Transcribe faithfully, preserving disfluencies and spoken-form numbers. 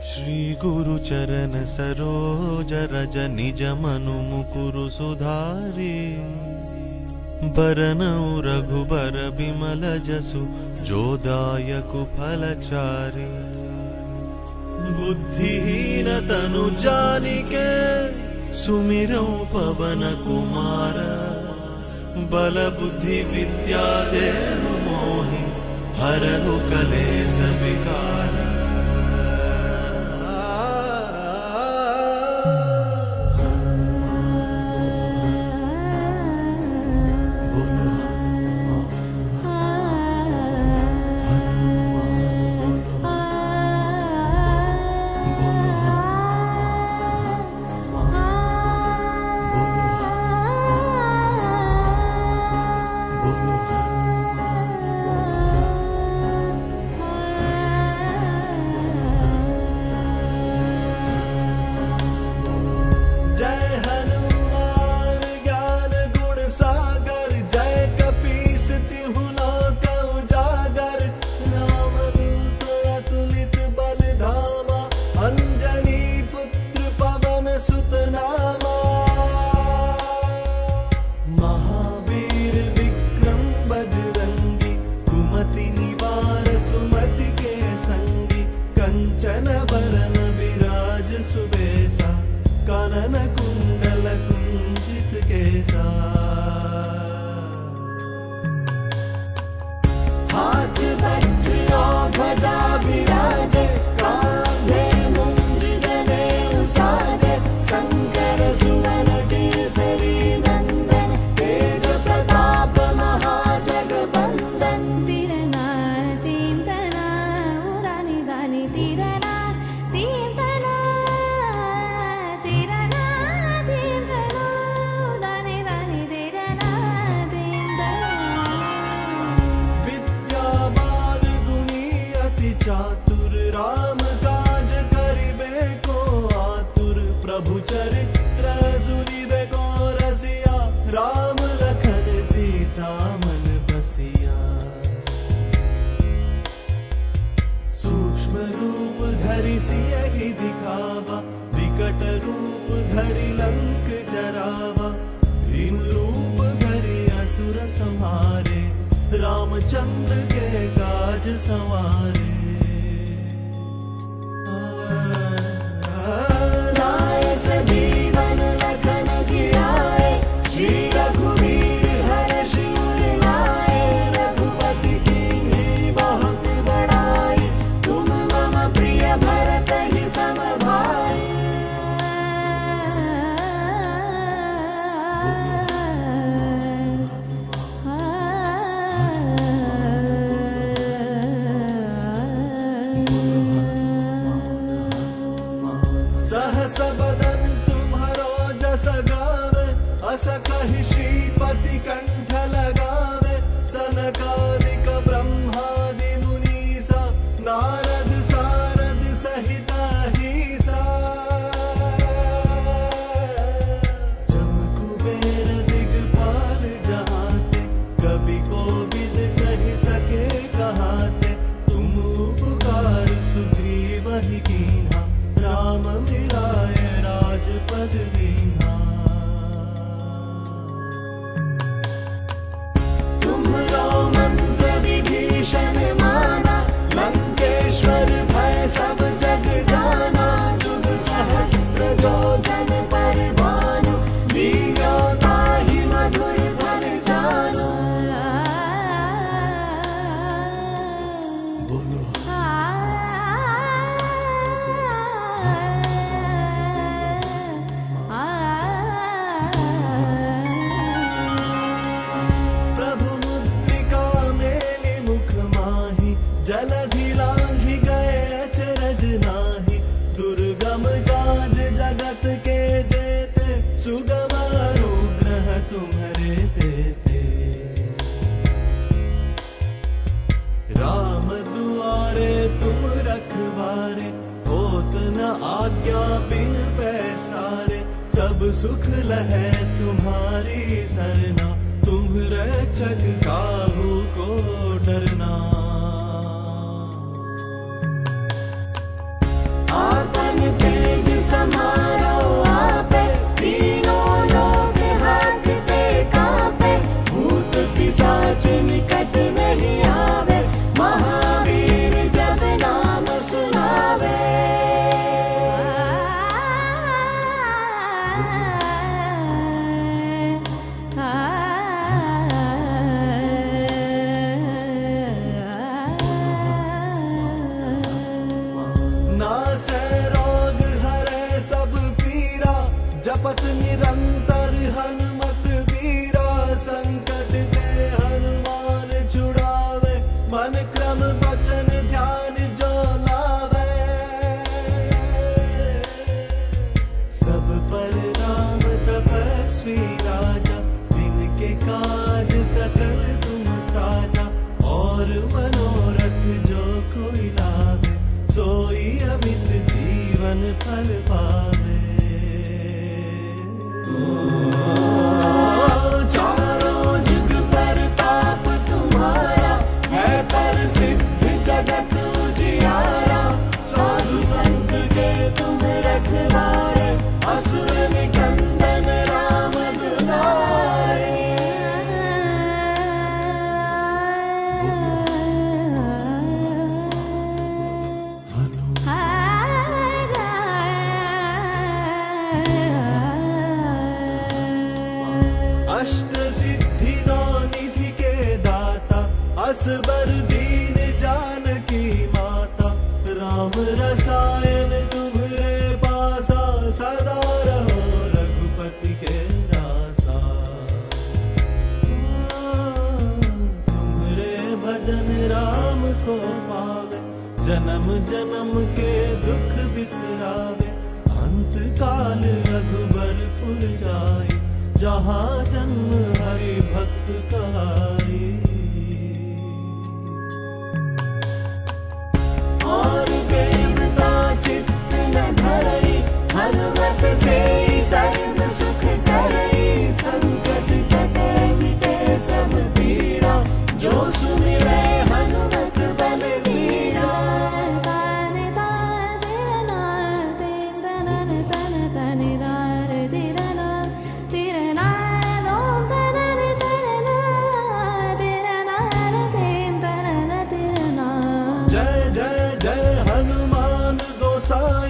श्री गुरु चरण सरोज रज निज मनु मुकुरु सुधारी बरनउ रघुबर बिमल जसु जो दायकु फलचारी। बुद्धिहीन तनु जानिके सुमिरौ पवन कुमार बल बुद्धि विद्या देहु मोहि हरहु कलेस विकार। चातुर राम काज करिबे को आतुर प्रभु चरित्र सुनिबे को रसिया राम लखन सीता मन बसिया। सूक्ष्म रूप धरि सियहि दिखावा विकट रूप धरि लंक जरावा भीम रूप धरि असुर संहारे रामचंद्र के काज संवारे। सहस बदन तुम्हारो जस गावे अस कहि श्रीपति कंठ लगावे। सनकादिक ब्रह्मादि मुनीसा नारद सारद सहित अहिसा। जम कुबेर दिगपाल जहाते कवि कोविद कहि सके कहाते। तुम उपकार सुग्रीव ही कीन्हा राम मिलाए राजपद दीन्हा। तुम्हरो मंत्र विभीषण माना लंकेश्वर भय सब जग जाना। जुग सहस्त्र जो जन पर भानु लील्यो ताहि मधुर फल जानु। बोलो जलधि लांघि गए अचरज नाही। दुर्गम काज जगत के जेते सुगम अनुग्रह तुम्हारे देते। राम दुआरे तुम रखवारे होत न आज्ञा बिन पैसारे। सब सुख लहै तुम्हारी सरना तुम रक्षक काहू को डरना। शपथ निरंतर हनुमत वीरा, संकट ते हनुमान छुड़ावे, मन क्रम वचन ध्यान जो लावे। सब पर राम तपस्वी राजा, दिन के काज सकल तुम साजा, और मनोरथ जो कोई लावे, सोई अमित जीवन फल पावे। चारों जुग प्रताप तुम्हारा, है प्रसिद्ध जगत उजियारा, साधु संत के तुम रखवारे, असुर निकंदन राम दुलारे। अष्ट सिद्धि नौ निधि के दाता, असबर दीन जानकी माता, राम रसायन तुम्हरे पासा, सदा रहो रघुपति के दासा। तुम्हरे भजन राम को पावे, जन्म जन्म के दुख बिसरावे, अंत काल रघुबरपुर जाए, जहाँ जन्म हरि भक्त कहाई। और देवता चित्त न धरई, हनुमत से सर्व सुख करई, संकट कटे मिटे सब पीरा, जो सुमिरै हनुमत बलवीरा। जय जय जय हनुमान गोसाई।